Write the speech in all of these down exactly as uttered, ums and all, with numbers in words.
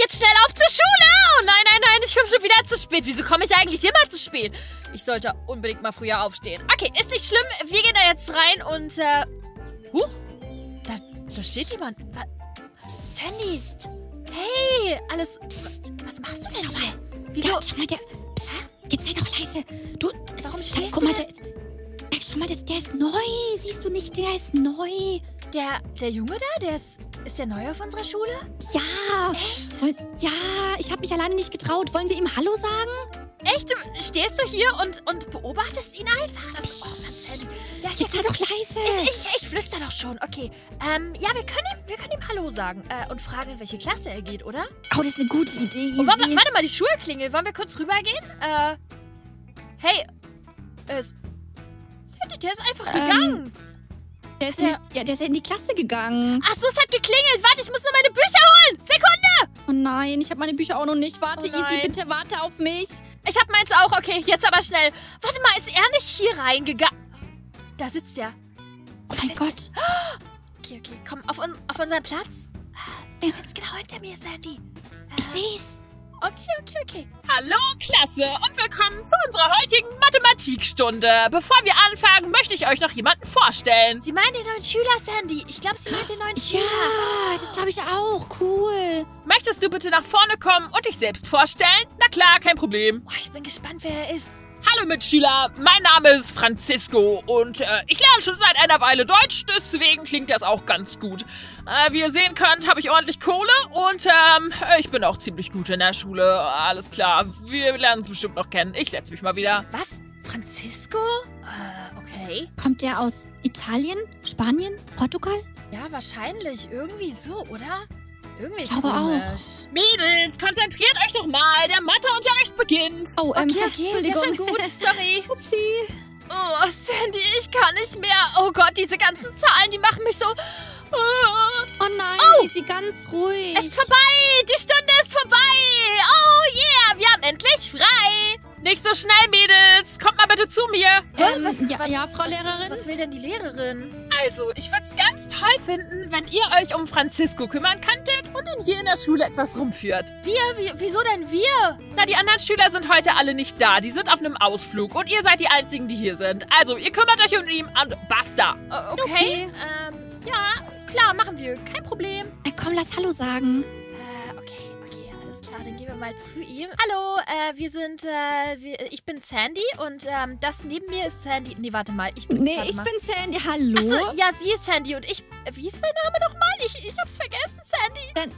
jetzt schnell auf zur Schule. Oh nein, nein, nein, ich komme schon wieder zu spät. Wieso komme ich eigentlich immer zu spät? Ich sollte unbedingt mal früher aufstehen. Okay, ist nicht schlimm. Wir gehen da jetzt rein und, äh... Huch, da, da steht jemand. Was? Sandy. Psst. Hey, alles... Psst. Was machst du denn? Schau mal. Wieso? Ja, schau mal, der... Psst, jetzt sei doch leise. Du, Warum schau, stehst guck du mal, da? der, ja, schau mal, das, der ist neu. Siehst du nicht, der ist neu. Der, der Junge da, der ist... Ist der neu auf unserer Schule? Ja. Echt? Wollen, ja, ich habe mich alleine nicht getraut. Wollen wir ihm Hallo sagen? Echt? Du stehst du hier und, und beobachtest ihn einfach? Das, oh, das Sandy. Ja, Jetzt sei doch leise. Ich, ich, ich flüster doch schon. Okay. Ähm, ja, wir können ihm, wir können ihm Hallo sagen. Äh, und fragen, in welche Klasse er geht, oder? Oh, das ist eine gute Idee. Oh, warte, warte mal, die Schulklingel. Wollen wir kurz rübergehen? Äh, hey. Äh, Sandy, der ist einfach Ähm, gegangen. Der ist, der- nicht, ja, der ist ja in die Klasse gegangen. Ach so, es hat geklingelt. Warte, ich muss nur meine Bücher holen. Sekunde. Oh nein, ich habe meine Bücher auch noch nicht. Warte, Oh nein. Easy, bitte warte auf mich. Ich hab meins auch. Okay, jetzt aber schnell. Warte mal, ist er nicht hier reingegangen? Da sitzt er. Oh mein Gott. Okay, okay. Komm, auf, un auf unseren Platz. Der sitzt genau hinter mir, Sandy. Ich seh's. Okay, okay, okay. Hallo Klasse und willkommen zu unserer heutigen Mathematikstunde. Bevor wir anfangen, möchte ich euch noch jemanden vorstellen. Sie meinen den neuen Schüler, Sandy. Ich glaube, sie meint den neuen Schüler. Ja, das glaube ich auch. Cool. Möchtest du bitte nach vorne kommen und dich selbst vorstellen? Na klar, kein Problem. Boah, ich bin gespannt, wer er ist. Hallo Mitschüler, mein Name ist Francisco und äh, ich lerne schon seit einer Weile Deutsch, deswegen klingt das auch ganz gut. Äh, wie ihr sehen könnt, habe ich ordentlich Kohle und ähm, ich bin auch ziemlich gut in der Schule. Alles klar, wir lernen uns bestimmt noch kennen. Ich setze mich mal wieder. Was? Francisco? Äh, okay. Kommt der aus Italien, Spanien, Portugal? Ja, wahrscheinlich. Irgendwie so, oder? Irgendwie Ich glaube komisch. Mädels, konzentriert euch doch mal, der Matheunterricht beginnt. Oh, ähm, Okay, okay, sehr Entschuldigung. schön gut. Sorry. Upsi. Oh, Sandy, ich kann nicht mehr. Oh Gott, diese ganzen Zahlen, die machen mich so... Oh, Oh nein, Oh. Easy, ganz ruhig. es ist vorbei. Die Stunde ist vorbei. Oh yeah, wir haben endlich frei. Nicht so schnell, Mädels. Kommt mal bitte zu mir. Ähm, was, ja, was, ja, Frau was, Lehrerin. Was will denn die Lehrerin? Also, ich würde es ganz toll finden, wenn ihr euch um Francisco kümmern könntet und ihn hier in der Schule etwas rumführt. Wir? Wie, wieso denn wir? Na, die anderen Schüler sind heute alle nicht da. Die sind auf einem Ausflug und ihr seid die Einzigen, die hier sind. Also, ihr kümmert euch um ihn und basta. Oh, okay. Okay. Ähm, ja, klar, machen wir. Kein Problem. Äh, komm, lass Hallo sagen. Äh, okay, okay, alles klar. Dann gehen wir mal zu ihm. Hallo, äh, wir sind, äh, wir, ich bin Sandy und, ähm, das neben mir ist Sandy. Nee, warte mal. Ich bin, Nee, warte ich mal. bin Sandy. Hallo. Achso, ja, sie ist Sandy und ich. Wie ist mein Name nochmal? Ich, ich hab's vergessen, Sandy.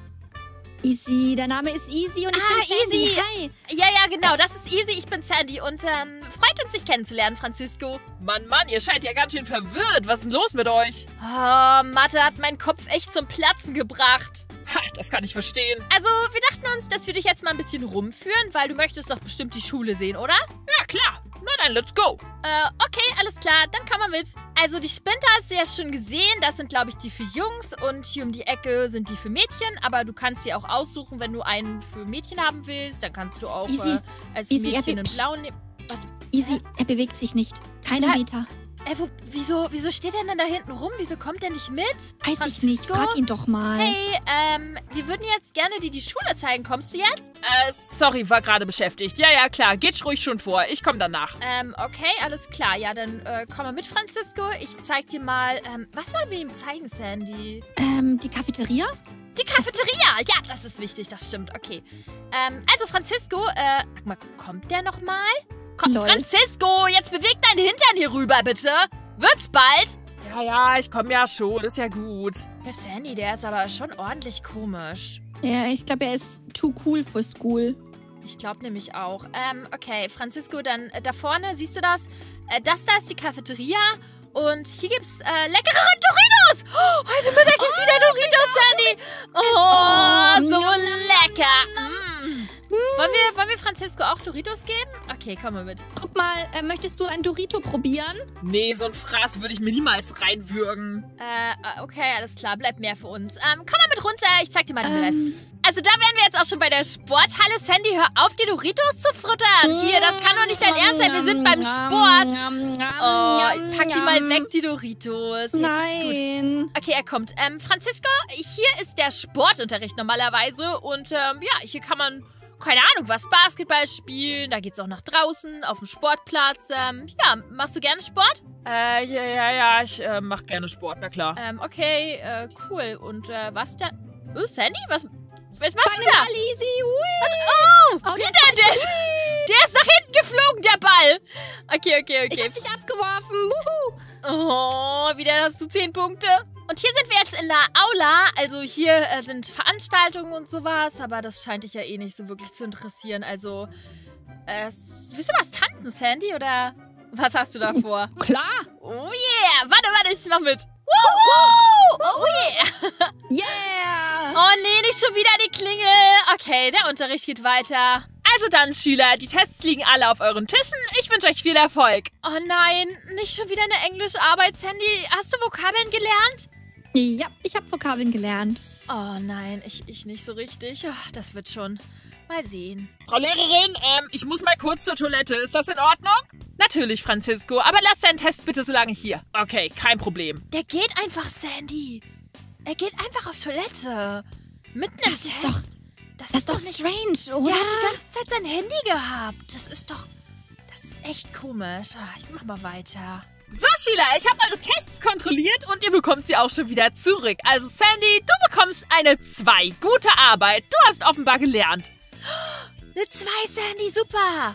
Easy, der Name ist Easy und ich Ah, bin Sandy. Easy. Hi. Ja, ja, genau, das ist easy. Ich bin Sandy und ähm, freut uns, dich kennenzulernen, Francisco. Mann, Mann, ihr scheint ja ganz schön verwirrt. Was ist denn los mit euch? Oh, Mathe hat meinen Kopf echt zum Platzen gebracht. Ha, das kann ich verstehen. Also, wir dachten uns, dass wir dich jetzt mal ein bisschen rumführen, weil du möchtest doch bestimmt die Schule sehen, oder? Ja, klar. Na dann, let's go. Äh, okay, alles klar, dann komm mal mit. Also, die Spinter hast du ja schon gesehen. Das sind, glaube ich, die für Jungs und hier um die Ecke sind die für Mädchen. Aber du kannst sie auch aussuchen, wenn du einen für Mädchen haben willst. Dann kannst du auch Easy. äh, als Easy, Mädchen er- in blau nehmen. Easy, er bewegt sich nicht. Keine Ja. Meter. Äh, wo, wieso, wieso steht er denn da hinten rum? Wieso kommt er nicht mit? Weiß ich nicht. Francisco? Frag ihn doch mal. Hey, ähm, wir würden jetzt gerne dir die Schule zeigen. Kommst du jetzt? Äh, sorry, war gerade beschäftigt. Ja, ja, klar. Geht ruhig schon vor. Ich komme danach. Ähm, okay, alles klar. Ja, dann äh, komm mal mit, Francisco. Ich zeig dir mal, ähm, was wollen wir ihm zeigen, Sandy? Ähm, die Cafeteria? Die Cafeteria! Ja, das ist wichtig, das stimmt. Okay. Ähm, also Francisco, äh, sag mal, kommt der noch mal? Komm, Lol. Francisco, jetzt beweg deinen Hintern hier rüber, bitte. Wird's bald? Ja, ja, ich komme ja schon. Ist ja gut. Der Sandy, der ist aber schon ordentlich komisch. Ja, ich glaube, er ist too cool for school. Ich glaube nämlich auch. Ähm, okay, Francisco, dann äh, da vorne, siehst du das? Äh, das da ist die Cafeteria. Und hier gibt's äh, leckere Doritos. Oh, heute Mittag gibt's wieder Doritos, Sandy. Oh, so lecker. Mm. Wollen wir, wollen wir Francisco auch Doritos geben? Okay, komm mal mit. Guck mal, äh, möchtest du ein Dorito probieren? Nee, so ein Fraß würde ich mir niemals reinwürgen. Äh, okay, alles klar. Bleibt mehr für uns. Ähm, komm mal mit runter. Ich zeig dir mal den Ähm. Rest. Also da wären wir jetzt auch schon bei der Sporthalle. Sandy, hör auf, die Doritos zu futtern. Hier, das kann doch nicht dein Ernst sein. Wir sind beim Sport. Oh, pack die mal weg, die Doritos. Jetzt ist gut. Nein. Okay, er kommt. Ähm, Francisco, hier ist der Sportunterricht normalerweise. Und ähm, ja, hier kann man, keine Ahnung, was, Basketball spielen. Da geht's auch nach draußen, auf dem Sportplatz. Ähm, ja, machst du gerne Sport? Äh, ja, ja, ja, ich äh, mach gerne Sport, na klar. Ähm, okay, äh, cool. Und äh, was da? Oh, Sandy, was, was machst Bei du einem da? Ball, easy. Ui. Oh, wieder der, der ist nach hinten geflogen, der Ball. Okay, okay, Ich okay. hab dich abgeworfen. Wuhu. Oh, wieder hast du zehn Punkte. Und hier sind wir jetzt in der Aula. Also hier äh, sind Veranstaltungen und sowas. Aber das scheint dich ja eh nicht so wirklich zu interessieren. Also, äh, willst du was tanzen, Sandy? Oder was hast du da vor? Klar. Oh yeah. Warte, warte, ich mach mit. Woo, oh yeah. Yeah. Oh nee, nicht schon wieder die Klingel. Okay, der Unterricht geht weiter. Also dann, Schüler, die Tests liegen alle auf euren Tischen. Ich wünsche euch viel Erfolg. Oh nein, nicht schon wieder eine Englischarbeit, Sandy. Hast du Vokabeln gelernt? Ja, ich habe Vokabeln gelernt. Oh nein, ich, ich nicht so richtig. Oh, das wird schon. Mal sehen. Frau Lehrerin, ähm, ich muss mal kurz zur Toilette. Ist das in Ordnung? Natürlich, Francisco, aber lass deinen Test bitte so lange hier. Okay, kein Problem. Der geht einfach, Sandy. Er geht einfach auf Toilette. Mitten im Das Test. ist doch, das, das ist doch nicht... strange, oder? Der hat die ganze Zeit sein Handy gehabt. Das ist doch... Das ist echt komisch. Ah, ich mach mal weiter. So, Schüler, ich habe eure Tests kontrolliert und ihr bekommt sie auch schon wieder zurück. Also, Sandy, du bekommst eine zwei. Gute Arbeit. Du hast offenbar gelernt. Eine zwei, Sandy, super.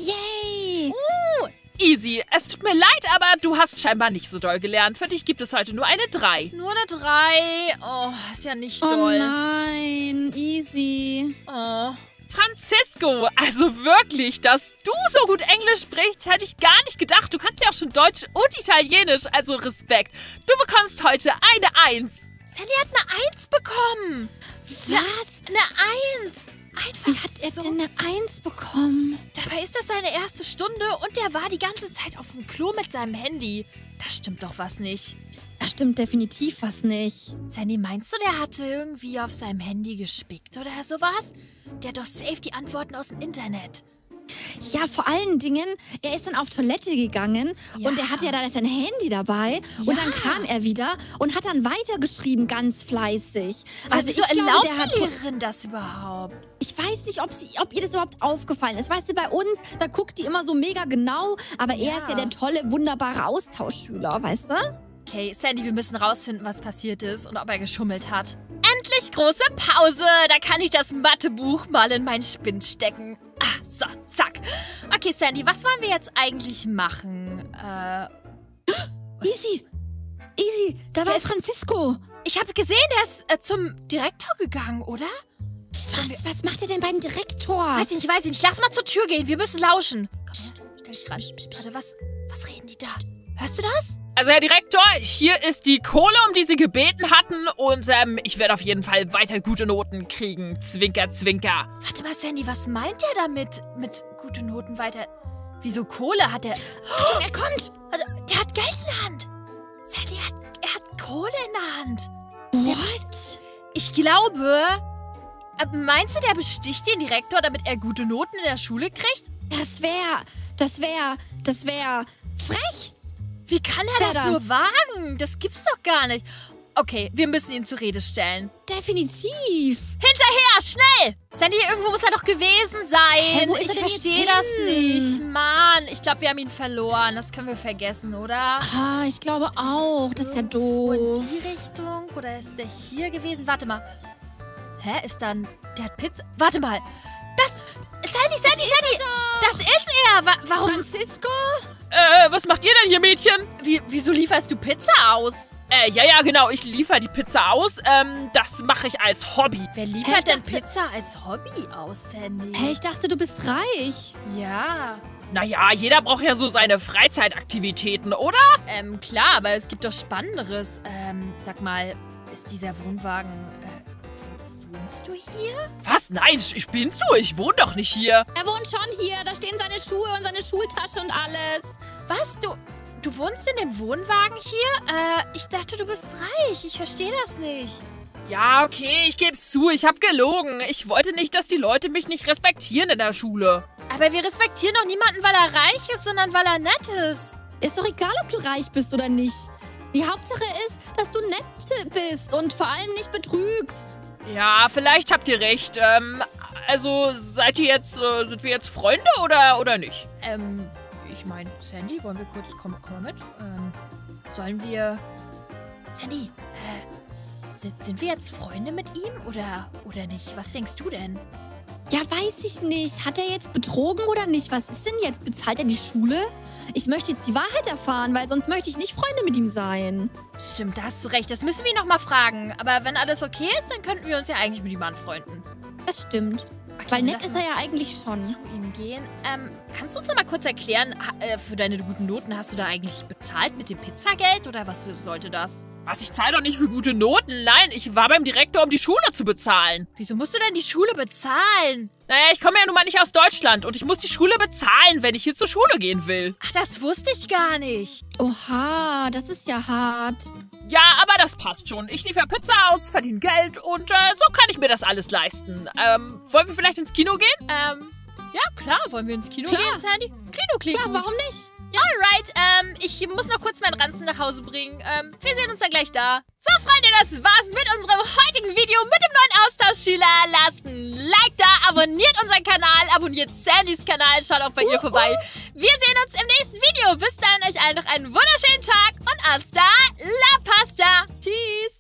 Yay. Easy. Es tut mir leid, aber du hast scheinbar nicht so doll gelernt. Für dich gibt es heute nur eine drei. Nur eine drei. Oh, ist ja nicht Oh doll. nein, easy. Oh. Francisco, also wirklich, dass du so gut Englisch sprichst, hätte ich gar nicht gedacht. Du kannst ja auch schon Deutsch und Italienisch, also Respekt. Du bekommst heute eine Eins. Sandy hat eine Eins bekommen. Was? Eine Eins. Einfach Wie hat er so. denn eine Eins bekommen? Dabei ist das seine erste Stunde und der war die ganze Zeit auf dem Klo mit seinem Handy. Da stimmt doch was nicht. Da stimmt definitiv was nicht. Sandy, meinst du, der hatte irgendwie auf seinem Handy gespickt oder sowas? Der hat doch safe die Antworten aus dem Internet. Ja, vor allen Dingen, er ist dann auf Toilette gegangen Ja. und er hatte ja da sein Handy dabei. Ja. Und dann kam er wieder und hat dann weitergeschrieben, ganz fleißig. Also, Also wieso ich glaube, erlaubt der hat... die Lehrerin das überhaupt? Ich weiß nicht, ob, sie, ob ihr das überhaupt aufgefallen ist. Weißt du, bei uns, da guckt die immer so mega genau. Aber Ja. er ist ja der tolle, wunderbare Austauschschüler, weißt du? Okay, Sandy, wir müssen rausfinden, was passiert ist und ob er geschummelt hat. Endlich große Pause. Da kann ich das Mathebuch mal in meinen Spind stecken. Ah, so, zack. Okay, Sandy, was wollen wir jetzt eigentlich machen? Äh, Easy. Easy. Da war Der ist- Francisco. ich habe gesehen, der ist äh, zum Direktor gegangen, oder? Was, was macht er denn beim Direktor? Weiß ich nicht, weiß ich nicht. Lass mal zur Tür gehen. Wir müssen lauschen. Komm, stell dich ran. Warte, was, was reden die da? Hörst du das? Also, Herr Direktor, hier ist die Kohle, um die Sie gebeten hatten. Und ähm, ich werde auf jeden Fall weiter gute Noten kriegen. Zwinker, zwinker. Warte mal, Sandy, was meint der damit mit gute Noten weiter? Wieso Kohle hat er? Achtung, er kommt. Also, der hat Geld in der Hand. Sandy, er hat, er hat Kohle in der Hand. What? Ich glaube, äh, meinst du, der besticht den Direktor, damit er gute Noten in der Schule kriegt? Das wäre, das wäre, das wäre frech. Wie kann er Wer das, das? nur wagen? Das gibt's doch gar nicht. Okay, wir müssen ihn zur Rede stellen. Definitiv. Hinterher, schnell! Sandy, irgendwo muss er doch gewesen sein. Hä, wo ist ich er denn jetzt verstehe das hin? nicht. Mann, ich glaube, wir haben ihn verloren. Das können wir vergessen, oder? Ah, ich glaube auch. Das ist ja Irgendwo doof. in die Richtung? Oder ist der hier gewesen? Warte mal. Hä, ist dann... Der hat Pizza... Warte mal. Das... Sandy, Sandy, Sandy! Das ist er! Wa warum... Francisco? Äh, was macht ihr denn hier, Mädchen? Wie, wieso lieferst du Pizza aus? Äh, ja, ja, genau. Ich liefere die Pizza aus. Ähm, das mache ich als Hobby. Wer Hä, liefert ich denn dachte- Pizza als Hobby aus, Sandy? Hey, ich dachte, du bist reich. Ja. Naja, jeder braucht ja so seine Freizeitaktivitäten, oder? Ähm, klar, aber es gibt doch Spannenderes. Ähm, sag mal, ist dieser Wohnwagen, äh, Wohnst du hier? Was? Nein, spinnst du? Ich wohne doch nicht hier. Er wohnt schon hier. Da stehen seine Schuhe und seine Schultasche und alles. Was? Du, du wohnst in dem Wohnwagen hier? Äh, ich dachte, du bist reich. Ich verstehe das nicht. Ja, okay, ich geb's zu. Ich hab gelogen. Ich wollte nicht, dass die Leute mich nicht respektieren in der Schule. Aber wir respektieren doch niemanden, weil er reich ist, sondern weil er nett ist. Ist doch egal, ob du reich bist oder nicht. Die Hauptsache ist, dass du nett bist und vor allem nicht betrügst. Ja, vielleicht habt ihr recht. Ähm, also seid ihr jetzt, äh, sind wir jetzt Freunde oder, oder nicht? Ähm, ich meine, Sandy, wollen wir kurz, komm, komm mal mit. Ähm, sollen wir... Sandy, äh, sind, sind wir jetzt Freunde mit ihm oder, oder nicht? Was denkst du denn? Ja, weiß ich nicht. Hat er jetzt betrogen oder nicht? Was ist denn jetzt? Bezahlt er die Schule? Ich möchte jetzt die Wahrheit erfahren, weil sonst möchte ich nicht Freunde mit ihm sein. Stimmt, da hast du recht. Das müssen wir ihn nochmal fragen. Aber wenn alles okay ist, dann könnten wir uns ja eigentlich mit ihm anfreunden. Das stimmt. Okay, Weil nett lass ist mal er ja eigentlich schon. zu ihm gehen. Ähm, kannst du uns noch mal kurz erklären, ha- äh, für deine guten Noten hast du da eigentlich bezahlt mit dem Pizzageld oder was sollte das? Was, ich zahle doch nicht für gute Noten. Nein, ich war beim Direktor, um die Schule zu bezahlen. Wieso musst du denn die Schule bezahlen? Naja, ich komme ja nun mal nicht aus Deutschland und ich muss die Schule bezahlen, wenn ich hier zur Schule gehen will. Ach, das wusste ich gar nicht. Oha, das ist ja hart. Ja, aber das passt schon. Ich liefere Pizza aus, verdiene Geld und äh, so kann ich mir das alles leisten. Ähm, wollen wir vielleicht ins Kino gehen? Ähm, ja, klar. Wollen wir ins Kino Klar. gehen, Sandy? Kino klingt Klar, gut. warum nicht? Alright, ähm, ich muss noch kurz meinen Ranzen nach Hause bringen. Ähm, wir sehen uns dann gleich da. So, Freunde, das war's mit unserem heutigen Video mit dem neuen Austauschschüler. Lasst ein Like da, abonniert unseren Kanal, abonniert Sandys Kanal, schaut auch bei ihr vorbei. Wir sehen uns im nächsten Video. Bis dahin euch allen noch einen wunderschönen Tag und hasta la pasta. Tschüss.